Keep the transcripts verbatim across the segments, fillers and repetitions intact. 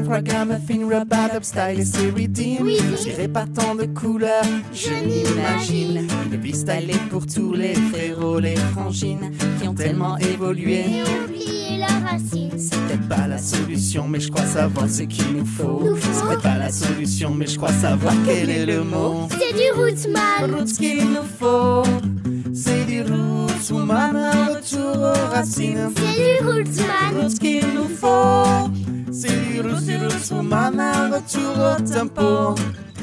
ragamuffin, rub-a-dub, style et c'est redeem. Oui. Tiré par tant de couleurs, je n'imagine. Une vie stylée pour tous les frérots, les frangines qui ont tellement évolué Et oublier leurs racines. C'est peut-être pas la solution, mais je crois savoir ce qu'il nous faut. Nous faut. C'est peut-être pas la solution, mais je crois savoir quel est le mot. C'est du rootsman. Roots qu'il nous faut, c'est du roots woman, un retour aux racines. C'est du rootsman. Roots qu'il nous faut, c'est du roots, du roots woman, un retour au tempo.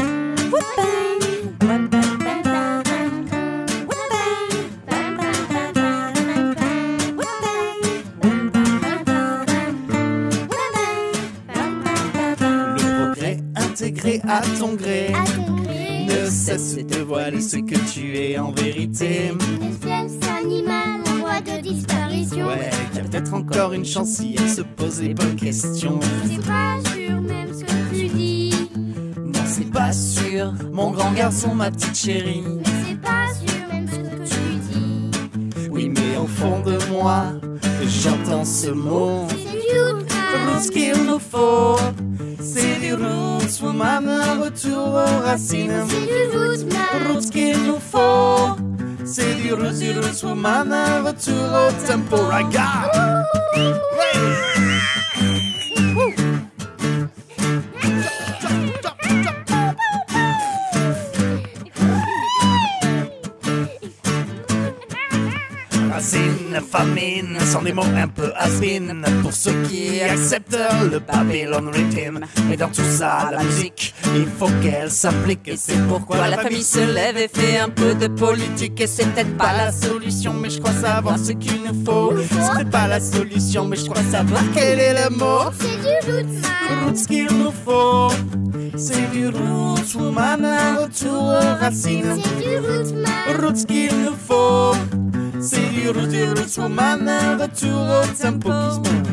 Le progrès intégré à ton gré À ton gré. ne cesse de voiler ce que tu es en vérité. Une espèce animale en voie de disparition. Ouais, y a peut-être encore une chance si elle se pose les bonnes questions. C'est pas sûr même ce que tu dis. Non, c'est pas sûr, mon grand garçon, ma petite chérie. Mais c'est pas sûr même ce que tu dis. Oui, mais au fond de moi, j'entends ce mot. C'est du rootsman. Roots qu'il nous faut, c'est du roots woman, un retour aux racines. C'est du rootsman. Roots qu'il nous faut, c'est du roots, du roots woman, un retour au tempo. Regarde! Racine, famine, sont des mots un peu has-been pour ceux qui acceptent le Babylon Rhythm. Et dans tout ça, la musique, il faut qu'elle s'applique. Et c'est pourquoi la famille se lève et fait un peu de politique. Et c'est peut-être pas la solution, mais je crois savoir ce qu'il nous faut. C'est peut-être pas la solution, mais je crois savoir quel est le mot. C'est du rootsman. Roots qu'il nous faut, c'est du roots woman, un retour aux racines. C'est du rootsman. Roots qu'il nous faut, c'est du roots, du roots woman, un retour au tempo qui se